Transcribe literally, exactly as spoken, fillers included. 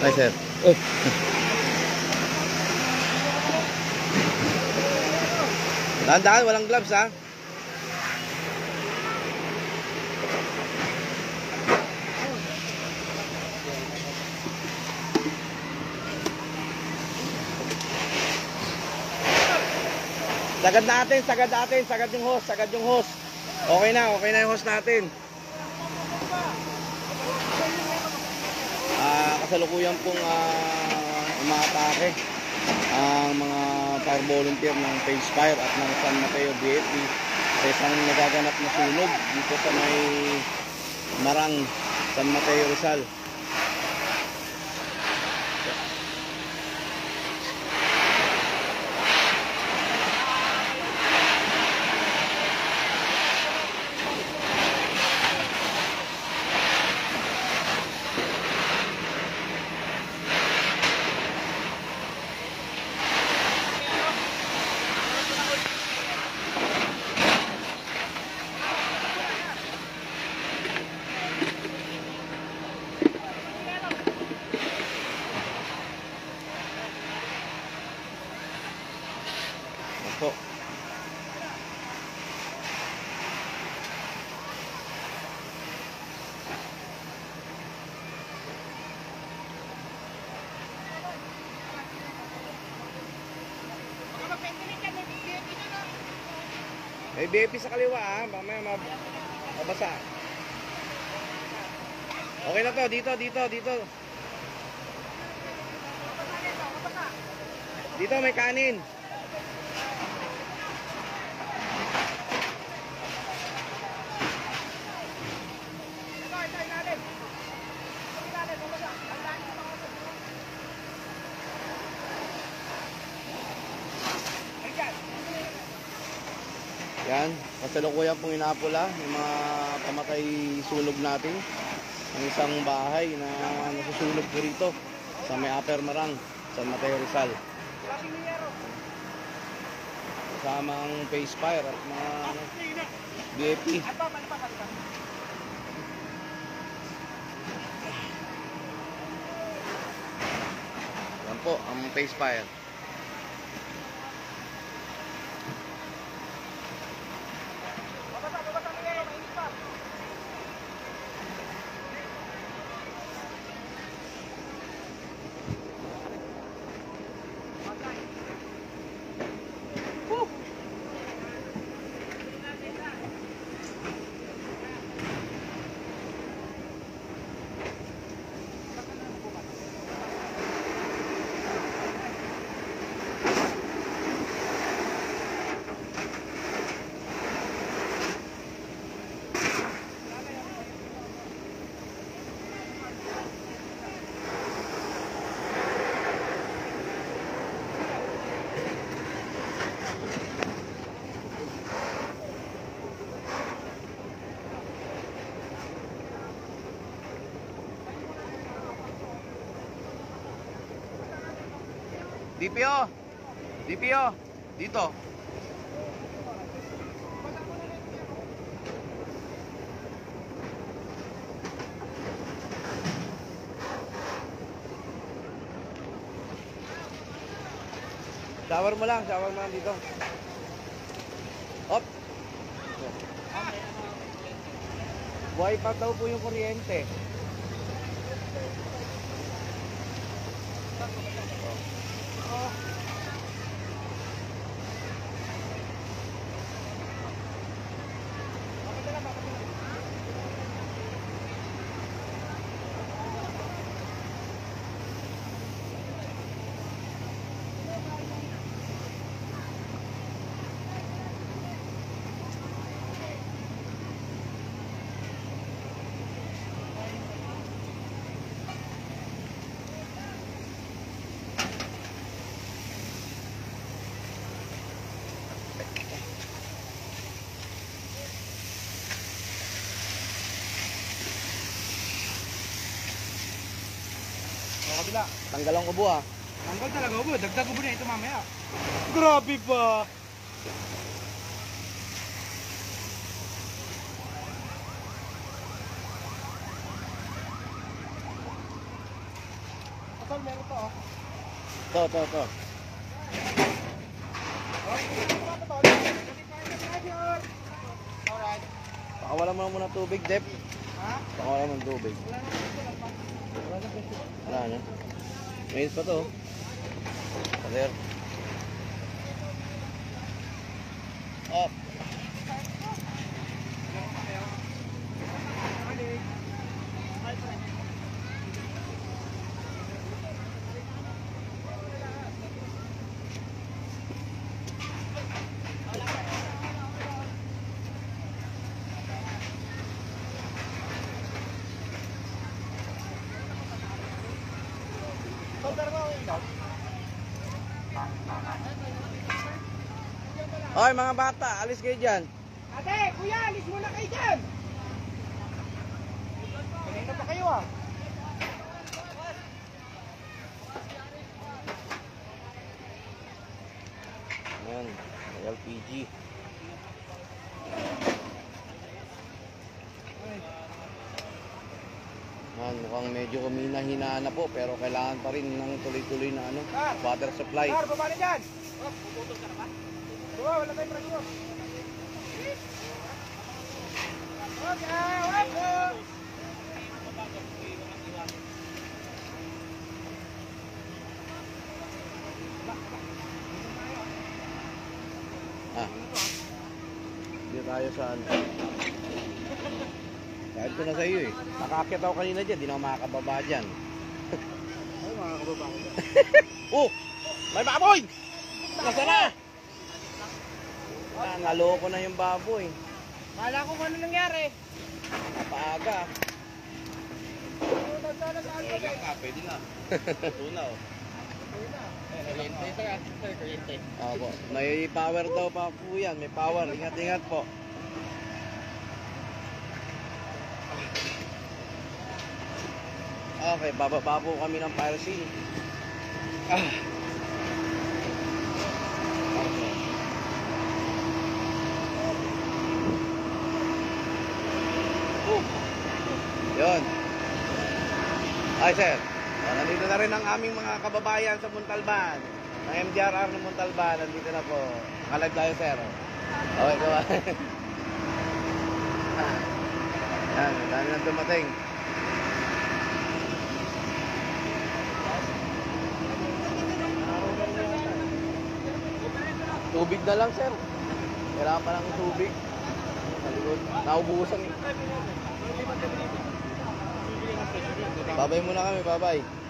Hi, sir. Oh. Dahan-dahan, walang gloves, ha? Sagad natin, sagad natin, sagad yung hose, sagad yung hose. Okay na, okay na yung hose natin. Ah, kasalukuyan pong uh, umaatake ang mga fire volunteer ng Phase Fire at ng San Mateo B F P sa isang nagaganap na sunog dito sa may Marang, San Mateo, Rizal. Po. May B F P sa kaliwa, ha? Mamaya mabasa. Okay na to, dito, dito, dito. Dito may kanin. Yan, kasalukuyan pong inapula yung mga pamatay sunog natin ng isang bahay na nasusunog po rito sa may Upper Marang, San Mateo, Rizal. Kasama ang Phase Fire at mga B F P. Yan po ang Phase Fire. D P O! D P O! Dito! Shower mo lang, shower mo lang dito. Op! Buhay pa daw po yung kuryente. Kabila. Tanggal ang ubo, ha? Tanggal talaga ubo. Dagdag ubo na ito mamaya. Grabe pa. To, to, to. Alright. Pakawalan mo muna tubig, Dep. Ha? Pakawalan mo ng tubig. Wala na. Mayroon pa to. Pader. Up. Oy, mga bata, alis kayo dyan. Ate, kuya, alis muna kayo dyan. Kanina pa kayo ah. Ayan, may L P G. Ayan, mukhang medyo kumina-hina na po, pero kailangan pa rin ng tuloy-tuloy na ano, water supply. Sir, baba na dyan. Oh, puputol ka na ba? Oo, wala tayong presyo. Okay, okay. Ah. Hindi tayo sa ano. Kahit ko na sa iyo eh. Nakakit ako kanina dyan, di na ako makakababa dyan. Ay, mga kababa ko dyan. Oh! May baboy! Nasa na? Ah, naloko na yung baboy. Kala ko kung ano nangyari. Napaaga. Tunod sana sa alpha guys. Pwede na. Tuna oh. Kuryente, sir. Sir, kuryente. Opo. May power daw pa po yan. May power. Ingat-ingat po. Okay, bababa po kami ng fire seal. Ah. Okay. Oh. Yun. Ay, sir. Ah, nandito na rin ang aming mga kababayan sa Montalban. Ang M D R R ng Montalban. Nandito na po. Nakalag tayo, sir. Okay, gawa. Yan, ang dami nang dumating. Tubig na lang, sir. Kailangan pa lang ng tubig. Sa likod. Naubusan. Babay muna kami, babay.